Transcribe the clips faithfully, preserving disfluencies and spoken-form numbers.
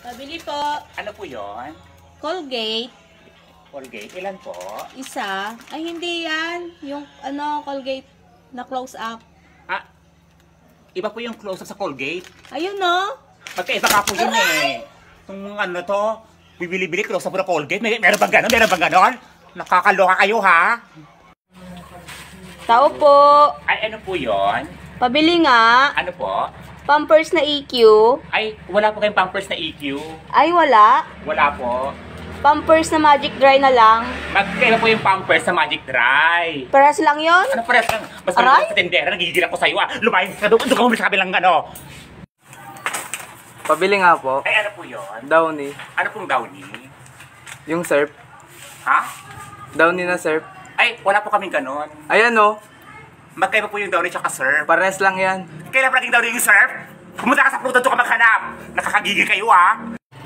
Pabili po. Ano po yon? Colgate. Colgate, ilan po? Isa. Ay, hindi yan. Yung ano, Colgate na close up. Ah, iba po yung close-up sa Colgate. Ayun, no? Magkaiba ka po yun eh. Itong ano to, bibili-bili close-up na Colgate. May, meron bang ganon? Meron bang ganon? Nakakaloka kayo ha? Tao po. Ay, ano po yon? Pabili nga. Ano po? Pampers na E Q. Ay, wala po kayong Pampers na E Q. Ay, wala. Wala po. Pampers na Magic Dry na lang. Magkaiba po yung Pampers sa Magic Dry. Paras lang yon. Ano pares lang? Basta Aray? sa tendera, nagigil ako sa'yo ah. Lumayan ka doon, doon ka muna sa kabilang ano. Pabili nga po. Ay, ano po yun? Downy. Ano pong Downy? Yung surf. Ha? Downy na surf. Ay, wala po kaming ganon. Ayan o. Magkaiba po yung Downy tsaka surf. Pares lang yan. Kailan pa naging Downy yung surf? Pumunta ka sa Pluto ka maghanap. Nakakagigil kayo ah.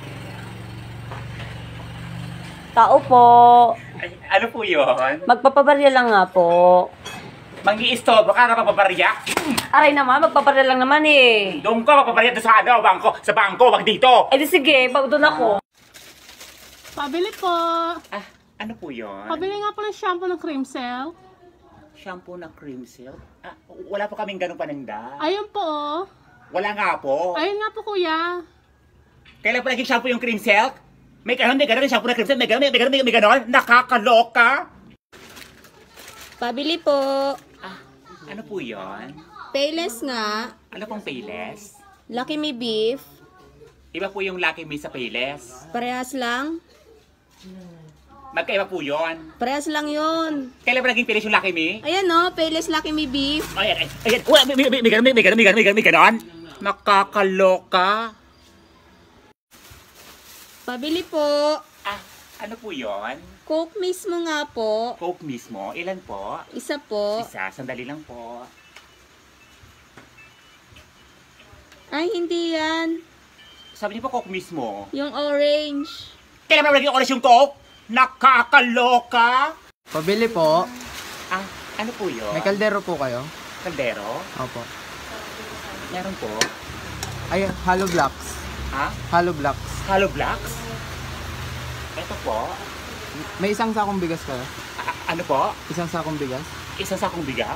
Tao po. Ay, ano po yun? Magpapabarya lang nga po. Mangi-istobro ka na papabarya? Aray naman, magpapabarya lang naman eh. Doon ka papabarya doon sa ano, bangko. Sa bangko, wag dito. Eh di sige, pag doon ako. Pabili po. Ah, ano po yun? Pabili nga po ng shampoo ng cream silk. Shampoo na cream silk? Ah, wala po kaming ganun paninda. Ayun po. oh. Wala nga po. Ayun nga po kuya. Kailan pa naging shampoo yung cream silk? May ganon, may ganon yung shampoo na cream silk. May ganon, may ganon, may, may ganon. Nakakaloka. Pabili po. Ah, ano po yun? Payless nga. Ano pong Payless? Lucky Me Beef. Iba po yung Lucky Me sa Payless. Parehas lang. Magkaiba po yun. Parehas lang yun. Kailan pa naging Payless yung Lucky Me? Ayan no, Payless Lucky Me Beef. Ayan, ayan, ayan. Wala, may, may, may, may ganon, may, may ganon, may ganon, may ganon, may ganon. Nakakaloka. Pabili po. Ah, ano po yun? Coke mismo nga po. Coke mismo. Ilan po? Isa po. Isa. Sandali lang po. Ay, hindi yan. Sabi niyo po Coke mismo. Yung orange. Kailan pa naging orange yung Coke? Nakakaloka. Pabili po. Ah, ano po yun? May kaldero po kayo? Kaldero? Opo. Meron po. Ay, hollow blocks. Ha? Hollow blocks. Hollow blocks? Ito po. May isang sakong bigas kayo? A- ano po? Isang sakong bigas? Isang sakong bigas?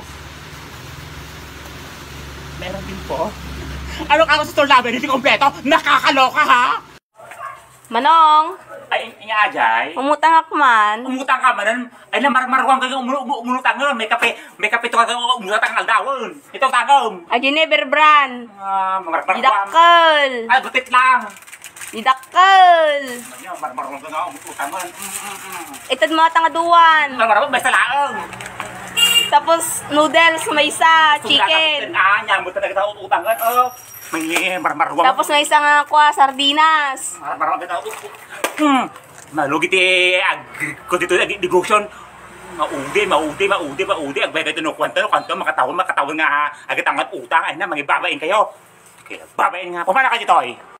Meron din po. Ano ka sa store namin? Hindi kompleto? Nakakaloka ha? Manong, Ay, nga Ajay. umutang ako man. Umutang ka man. Ay, namarmarwang ka yung umutang nga. May kape, may kape to ka umutang ang aldawon. Ito tagom. Ay, Ginever Brand. Ah, mamarmarwang. Didakkel. Ay, butit lang. Didakkel. Ano, marmarwang ka nga umutang nga. Ito mga tangaduan. Marmarwang, basta laang. Tapos, noodles, may isa, chicken. Ah, nyamot talaga sa utang nga. Oh, may marmarwang. Tapos may isang uh, kwa, sardinas. Marmarwang ka. Hmm. Malugit eh, kung dito negosyon. Maudi, maudi, maudi, maudi. Agbay kayo tinukwanta, kwanto, makatawon, makatawon nga agad angat utang. Ay na, mangibabain kayo. Kaya babain nga. Pumana ka dito eh.